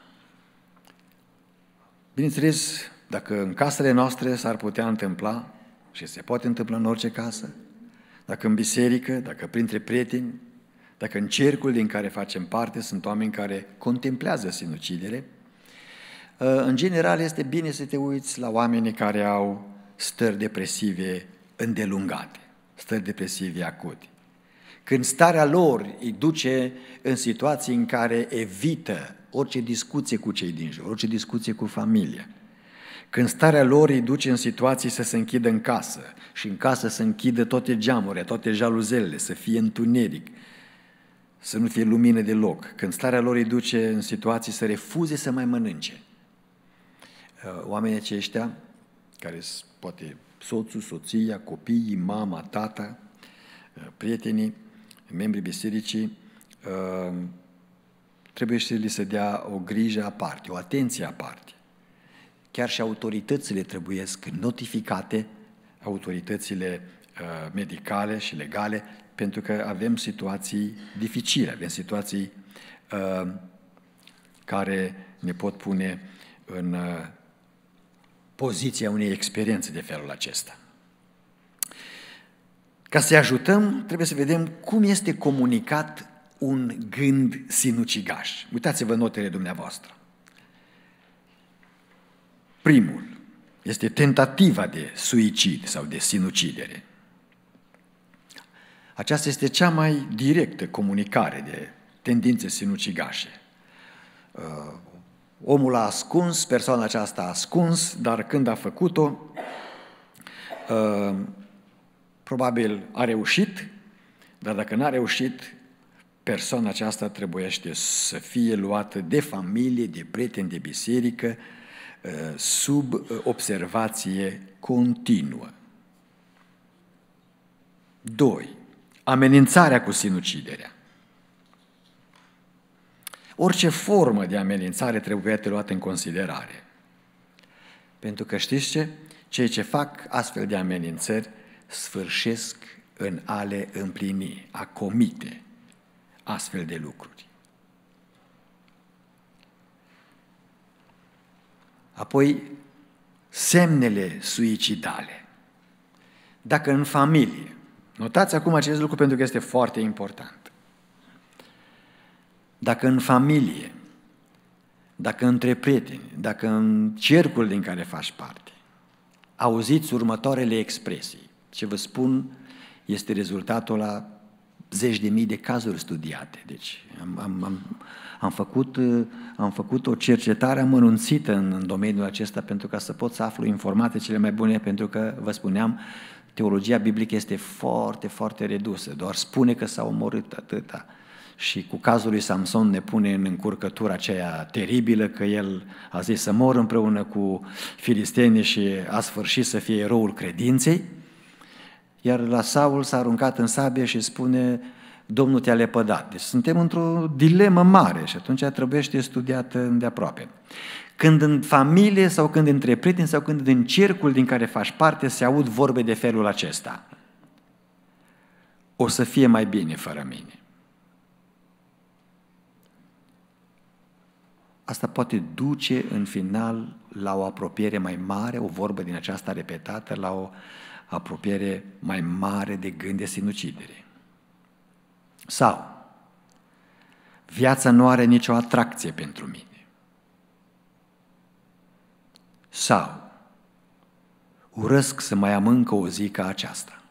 Bineînțeles, dacă în casele noastre s-ar putea întâmpla, și se poate întâmpla în orice casă, dacă în biserică, dacă printre prieteni, dacă în cercul din care facem parte sunt oameni care contemplează sinucidere, în general este bine să te uiți la oamenii care au stări depresive îndelungate, stări depresive acute. Când starea lor îi duce în situații în care evită orice discuție cu cei din jur, orice discuție cu familia, când starea lor îi duce în situații să se închidă în casă și în casă să închidă toate geamurile, toate jaluzelele, să fie întuneric, să nu fie lumină deloc, când starea lor îi duce în situații să refuze să mai mănânce. Oamenii aceștia, care poate soțul, soția, copiii, mama, tata, prietenii, membrii bisericii, trebuie să li se dea o grijă aparte, o atenție aparte. Chiar și autoritățile trebuiesc notificate, autoritățile medicale și legale, pentru că avem situații dificile, avem situații care ne pot pune în poziția unei experiențe de felul acesta. Ca să-i ajutăm, trebuie să vedem cum este comunicat un gând sinucigaș. Uitați-vă notele dumneavoastră. Primul este tentativa de suicid sau de sinucidere. Aceasta este cea mai directă comunicare de tendințe sinucigașe. Uh, omul a ascuns, persoana aceasta a ascuns, dar când a făcut-o, uh, probabil a reușit, Dar dacă n-a reușit, persoana aceasta trebuiește să fie luată de familie, de prieteni, de biserică, sub observație continuă. Doi. Amenințarea cu sinuciderea. Orice formă de amenințare trebuie luată în considerare. Pentru că știți ce? Cei ce fac astfel de amenințări sfârșesc în a le împlini, a comite astfel de lucruri. Apoi, semnele suicidale. Dacă în familie, notați acum acest lucru pentru că este foarte important. Dacă în familie, dacă între prieteni, dacă în cercul din care faci parte, auziți următoarele expresii, ce vă spun este rezultatul la zeci de mii de cazuri studiate. Deci am, am, am, am, făcut, am făcut o cercetare amănunțită în, în domeniul acesta pentru ca să pot să aflu informații cele mai bune, pentru că, vă spuneam, teologia biblică este foarte, foarte redusă, doar spune că s-a omorât atâta. Și cu cazul lui Samson ne pune în încurcătura aceea teribilă că el a zis să mor împreună cu filistenii și a sfârșit să fie eroul credinței, iar la Saul s-a aruncat în sabie și spune Domnul te-a lepădat. Deci suntem într-o dilemă mare și atunci trebuiește studiată îndeaproape. Când în familie sau când între prieteni sau când în cercul din care faci parte se aud vorbe de felul acesta, o să fie mai bine fără mine. Asta poate duce în final la o apropiere mai mare, o vorbă din aceasta repetată, la o apropiere mai mare de gând de sinucidere. Sau, viața nu are nicio atracție pentru mine. Sau, urăsc să mai am încă o zi ca aceasta.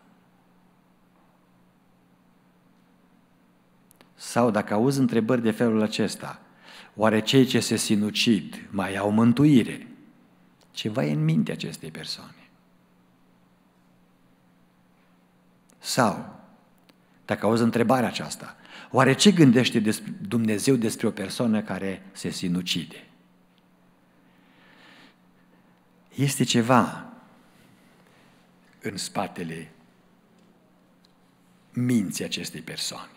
Sau, dacă auzi întrebări de felul acesta, oare cei ce se sinucid mai au mântuire? Ceva e în mintea acestei persoane. Sau, dacă auzi întrebarea aceasta, oare ce gândește Dumnezeu despre o persoană care se sinucide? Este ceva în spatele minții acestei persoane.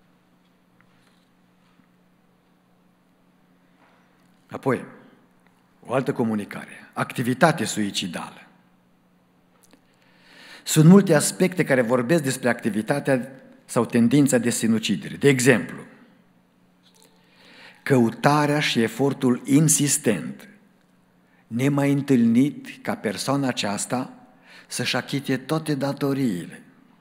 Apoi, o altă comunicare, activitate suicidală. Sunt multe aspecte care vorbesc despre activitatea sau tendința de sinucidere. De exemplu, căutarea și efortul insistent, nemai întâlnit ca persoana aceasta să-și achite toate datoriile,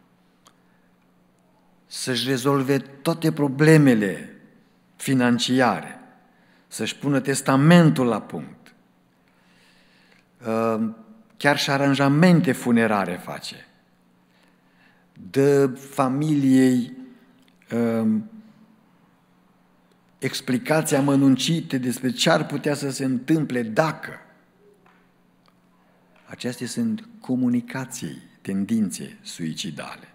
să-și rezolve toate problemele financiare, să-și pună testamentul la punct, chiar și aranjamente funerare face, dă familiei um, explicații amănuncite despre ce ar putea să se întâmple dacă. Acestea sunt comunicații, tendințe suicidale.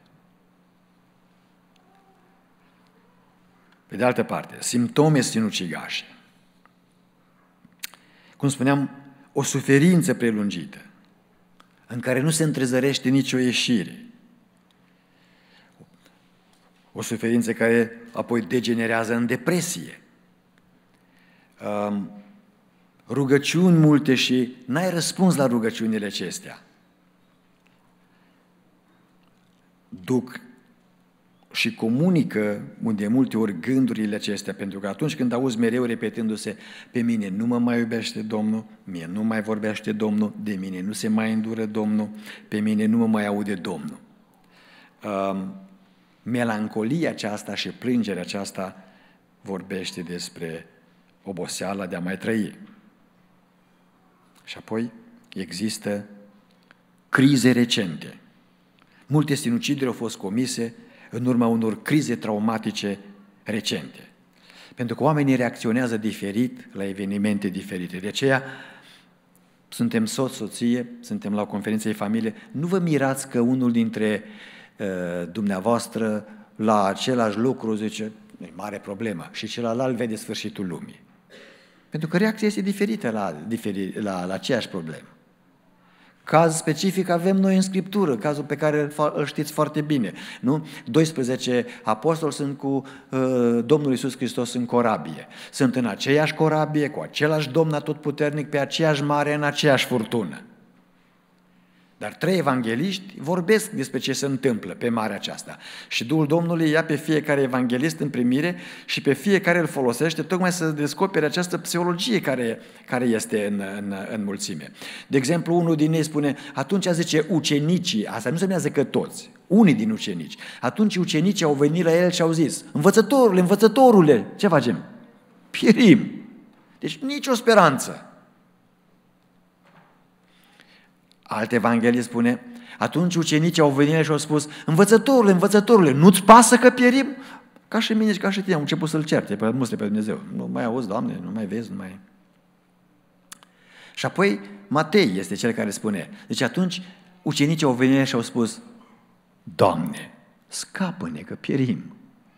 Pe de altă parte, simptome sinucigașe. Cum spuneam, o suferință prelungită, în care nu se întrezărește nicio ieșire. O suferință care apoi degenerează în depresie. Rugăciuni multe și n-ai răspuns la rugăciunile acestea. Duc și comunică de multe ori gândurile acestea, pentru că atunci când auzi mereu repetându-se, pe mine nu mă mai iubește Domnul, mie nu mai vorbește Domnul, de mine nu se mai îndură Domnul, pe mine nu mă mai aude Domnul. Uh, melancolia aceasta și plângerea aceasta vorbește despre oboseala de a mai trăi. Și apoi există crize recente. Multe sinucideri au fost comise în urma unor crize traumatice recente. Pentru că oamenii reacționează diferit la evenimente diferite. De aceea, suntem soț, soție, suntem la o conferință de familie, nu vă mirați că unul dintre uh, dumneavoastră la același lucru, zice, nu e mare problemă, și celălalt vede sfârșitul lumii. Pentru că reacția este diferită la, diferi, la, la aceeași problemă. Caz specific avem noi în Scriptură, cazul pe care îl știți foarte bine. Nu? doisprezece apostoli sunt cu uh, Domnul Iisus Hristos în corabie. Sunt în aceeași corabie, cu același Domn atotputernic, pe aceeași mare, în aceeași furtună. Dar trei evangeliști vorbesc despre ce se întâmplă pe marea aceasta. Și Duhul Domnului ia pe fiecare evanghelist în primire și pe fiecare îl folosește tocmai să descopere această psihologie care, care este în, în, în mulțime. De exemplu, unul din ei spune, atunci zice ucenicii, asta nu înseamnă că toți, unii din ucenici. Atunci ucenicii au venit la el și au zis, învățătorule, învățătorule, ce facem? Pierim. Deci nicio speranță. Alt evanghelist spune, atunci ucenicii au venit și au spus, învățătorule, învățătorule, nu-ți pasă că pierim? Ca și mine și ca și tine, am început să-l certe, pe mustre pe Dumnezeu. Nu mai auzi, Doamne, nu mai vezi, nu mai... Și apoi Matei este cel care spune, deci atunci ucenicii au venit și au spus, Doamne, scapă-ne că pierim.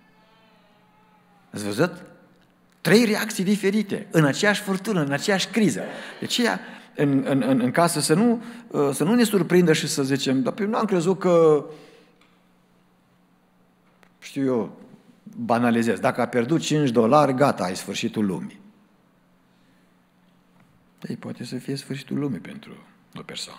Ați văzut? Trei reacții diferite, în aceeași furtună, în aceeași criză. De aceea, în, în, în, în casă să nu, să nu ne surprindă și să zicem, dar eu nu am crezut că, știu eu, banalizez, dacă a pierdut cinci dolari, gata, ai sfârșitul lumii. Ei, poate să fie sfârșitul lumii pentru o persoană.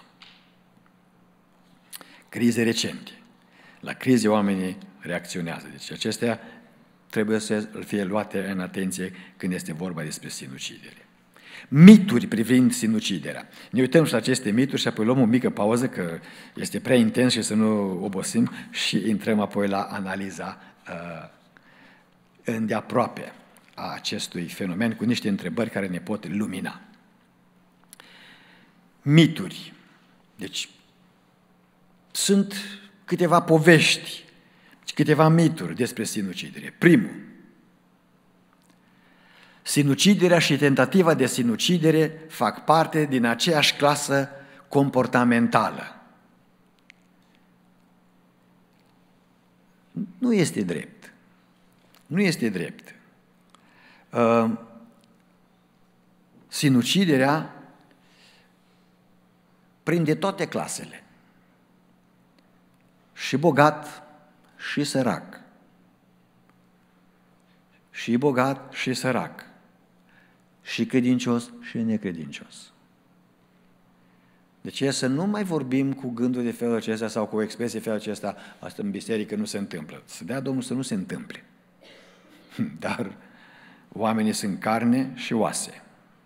Crize recente. La crize oamenii reacționează. Deci acestea trebuie să fie luate în atenție când este vorba despre sinucidere. Mituri privind sinuciderea. Ne uităm și la aceste mituri și apoi luăm o mică pauză, că este prea intens și să nu obosim, și intrăm apoi la analiza uh, îndeaproape a acestui fenomen cu niște întrebări care ne pot lumina. Mituri. Deci, sunt câteva povești, câteva mituri despre sinucidere. Primul, sinuciderea și tentativa de sinucidere fac parte din aceeași clasă comportamentală. Nu este drept. Nu este drept. Uh, sinuciderea prinde toate clasele. Și bogat și sărac. Și bogat și sărac. Și credincios și necredincios. Deci să nu mai vorbim cu gânduri de felul acesta sau cu expresie de felul acesta, asta în biserică nu se întâmplă. Să dea Domnul să nu se întâmple. Dar oamenii sunt carne și oase.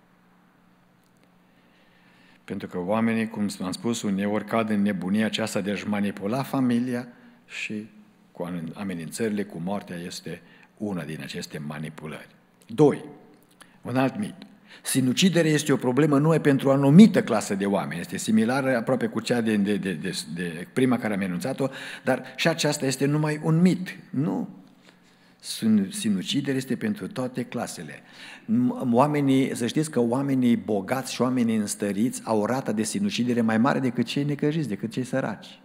Pentru că oamenii, cum am spus, uneori cad în nebunia aceasta de a-și manipula familia și cu amenințările cu moartea este una din aceste manipulări. Doi. Un alt mit. Sinuciderea este o problemă numai pentru o anumită clasă de oameni. Este similară aproape cu cea de, de, de, de, de prima care am enunțat-o, dar și aceasta este numai un mit. Nu. Sinuciderea este pentru toate clasele. Oamenii, să știți că oamenii bogați și oamenii înstăriți au o rată de sinucidere mai mare decât cei necăjiți, decât cei săraci.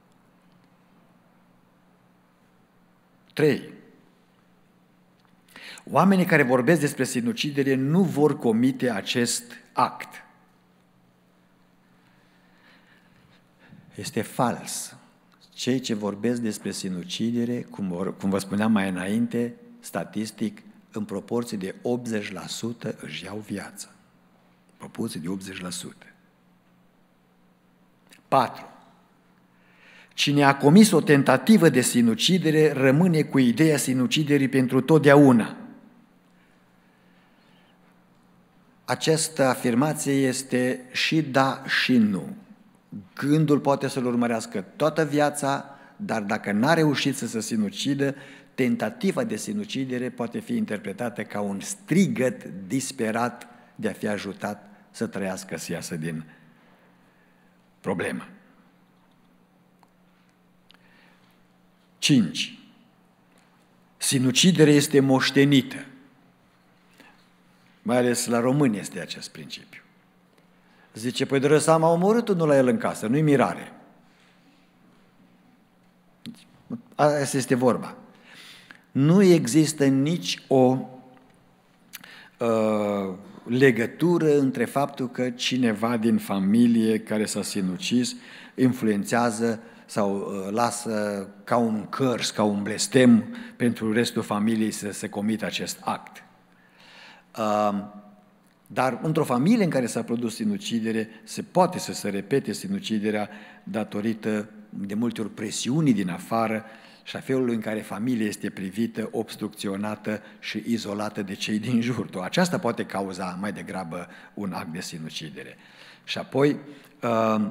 Trei. Oamenii care vorbesc despre sinucidere nu vor comite acest act. Este fals. Cei ce vorbesc despre sinucidere, cum, vor, cum vă spuneam mai înainte, statistic, în proporție de optzeci la sută își iau viața. În proporție de optzeci la sută. Patru. Cine a comis o tentativă de sinucidere rămâne cu ideea sinuciderii pentru totdeauna. Această afirmație este și da și nu. Gândul poate să-l urmărească toată viața, dar dacă n-a reușit să se sinucidă, tentativa de sinucidere poate fi interpretată ca un strigăt disperat de a fi ajutat să trăiască, să iasă din problemă. Cinci. Sinuciderea este moștenită. Mai ales la români este acest principiu. Zice, păi de răsam a omorât unul la el în casă, nu-i mirare. Asta este vorba. nu există nici o uh, legătură între faptul că cineva din familie care s-a sinucis influențează sau uh, lasă ca un cărs, ca un blestem pentru restul familiei să se comită acest act. Uh, dar într-o familie în care s-a produs sinucidere, se poate să se repete sinuciderea datorită de multe ori presiunii din afară și a felului în care familia este privită, obstrucționată și izolată de cei din jur. Aceasta poate cauza mai degrabă un act de sinucidere. Și apoi, uh,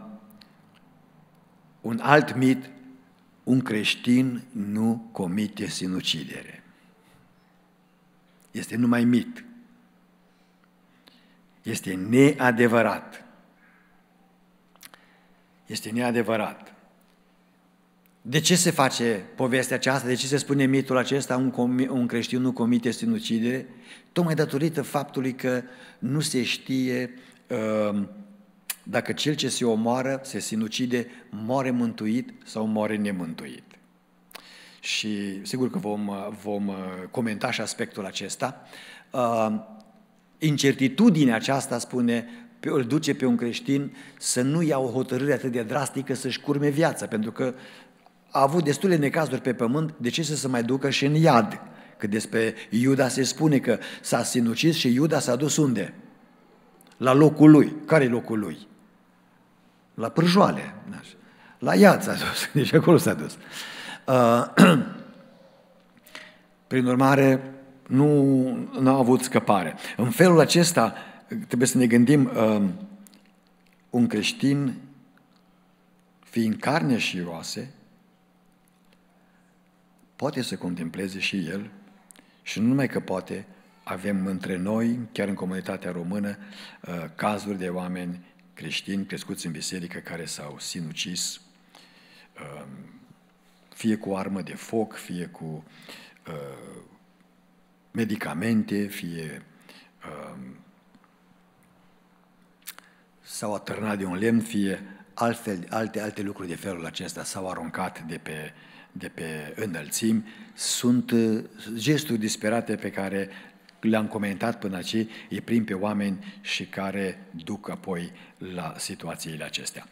un alt mit, un creștin nu comite sinucidere. Este numai mit. Este neadevărat. Este neadevărat. De ce se face povestea aceasta? De ce se spune mitul acesta, un, com- un creștin nu comite sinucidere? Tocmai datorită faptului că nu se știe uh, dacă cel ce se omoară, se sinucide, moare mântuit sau moare nemântuit. Și sigur că vom, vom comenta și aspectul acesta. Uh, incertitudinea aceasta, spune, îl duce pe un creștin să nu ia o hotărâre atât de drastică să-și curme viața, pentru că a avut destule necazuri pe pământ, de ce să se mai ducă și în iad? Că despre Iuda se spune că s-a sinucis și Iuda s-a dus unde? La locul lui. Care e locul lui? La prăjoale. La iad s-a dus. Deci acolo s-a dus. Uh, prin urmare, nu a avut scăpare. În felul acesta, trebuie să ne gândim, uh, un creștin, fiind carne și oase, poate să contempleze și el, și nu numai că poate, avem între noi, chiar în comunitatea română, cazuri de oameni creștini crescuți în biserică care s-au sinucis, fie cu armă de foc, fie cu medicamente, fie s-au atârnat de un lemn, fie altfel, alte, alte lucruri de felul acesta, s-au aruncat de pe de pe înălțimi, sunt gesturi disperate pe care le-am comentat până aici, îi prind pe oameni și care duc apoi la situațiile acestea.